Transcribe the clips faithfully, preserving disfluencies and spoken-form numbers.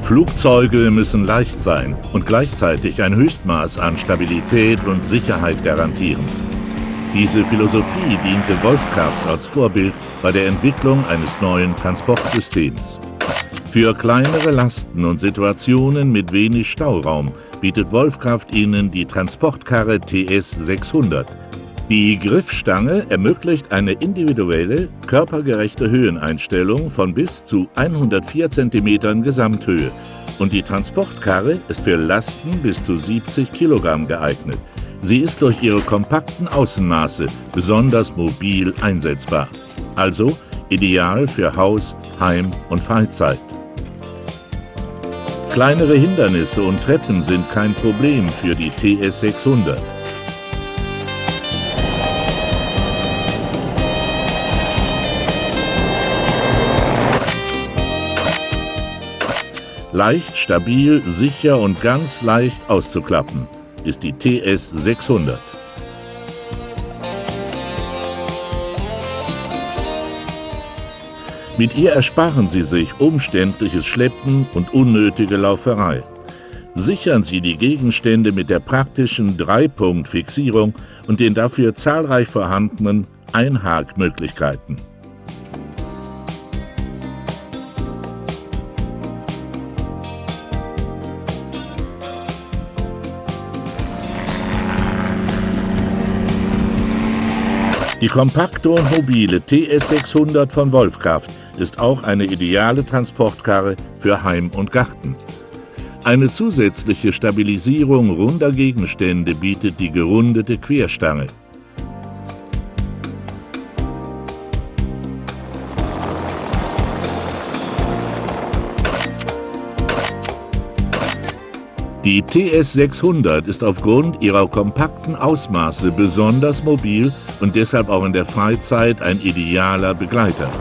Flugzeuge müssen leicht sein und gleichzeitig ein Höchstmaß an Stabilität und Sicherheit garantieren. Diese Philosophie diente Wolfcraft als Vorbild bei der Entwicklung eines neuen Transportsystems. Für kleinere Lasten und Situationen mit wenig Stauraum bietet Wolfcraft Ihnen die Transportkarre T S sechshundert. Die Griffstange ermöglicht eine individuelle, körpergerechte Höheneinstellung von bis zu hundertvier Zentimetern Gesamthöhe und die Transportkarre ist für Lasten bis zu siebzig Kilogramm geeignet. Sie ist durch ihre kompakten Außenmaße besonders mobil einsetzbar, also ideal für Haus, Heim und Freizeit. Kleinere Hindernisse und Treppen sind kein Problem für die T S sechshundert. Leicht, stabil, sicher und ganz leicht auszuklappen ist die T S sechshundert. Mit ihr ersparen Sie sich umständliches Schleppen und unnötige Lauferei. Sichern Sie die Gegenstände mit der praktischen Dreipunkt-Fixierung und den dafür zahlreich vorhandenen Einhakmöglichkeiten. Die kompakte und mobile T S sechshundert von Wolfcraft ist auch eine ideale Transportkarre für Heim und Garten. Eine zusätzliche Stabilisierung runder Gegenstände bietet die gerundete Querstange. Die T S sechshundert ist aufgrund ihrer kompakten Ausmaße besonders mobil und deshalb auch in der Freizeit ein idealer Begleiter.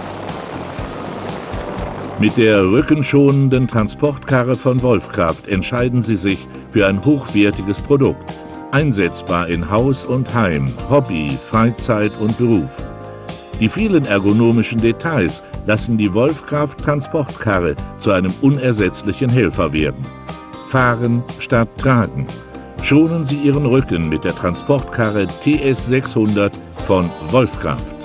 Mit der rückenschonenden Transportkarre von Wolfcraft entscheiden Sie sich für ein hochwertiges Produkt, einsetzbar in Haus und Heim, Hobby, Freizeit und Beruf. Die vielen ergonomischen Details lassen die Wolfcraft Transportkarre zu einem unersetzlichen Helfer werden. Fahren statt tragen. Schonen Sie Ihren Rücken mit der Transportkarre T S sechshundert von Wolfcraft.